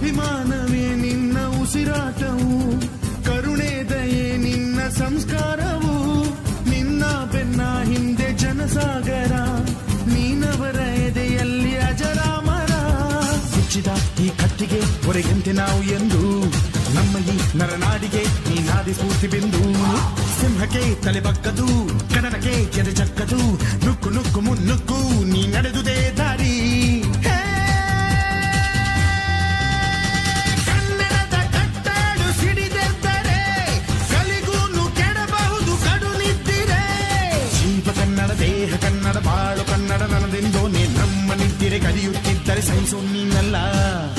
ಅಭಿಮಾನವೇ ನಿನ್ನ ಉಸಿರಾಟವು, ಕರುಣೆ ದಯೆ ನಿನ್ನ ಸಂಸ್ಕಾರವು, ನಿನ್ನ ಬೆನ್ನ ಹಿಂದೆ ಜನಸಾಗರ, ನೀನವರ ಎದೆಯಲ್ಲಿ ಅಜರಾಮರ. ಮುಚ್ಚಿದ ಈ ಕತ್ತಿಗೆ ಹೊರಗಂತೆ ನಾವು ಎಂದು, ನಮ್ಮ ಈ ನರನಾಡಿಗೆ ನೀನಾದಿ ಸ್ಫೂರ್ತಿ ಬಿಂದು. ಸಿಂಹಕ್ಕೆ ತಲೆ ಬಗ್ಗದು, ಕನ್ನಡಕ್ಕೆ ಕೆರೆ ಚಕ್ಕದು, ನುಕ್ಕು ನುಕ್ಕು ಮುನ್ನುಕ್ಕು ನೀ ನಡೆದುದೇ ದಾರಿ. ಕನ್ನಡದ ಕಟ್ಟಾಡು ಸಿಡಿದೆದ್ದರೆ ಕಲಿಗೂನು ಕೆಡಬಹುದು ಕಡು ನಿದ್ದಿರೆ. ಜೀವ ಕನ್ನಡ, ದೇಹ ಕನ್ನಡ, ಬಾಳು ಕನ್ನಡ, ನನದೆಂದೋನೆ ನಮ್ಮ ನಿದ್ದಿರೆ ಕಲಿಯುತ್ತಿದ್ದರೆ ಸಹಿಸು ನೀನಲ್ಲ.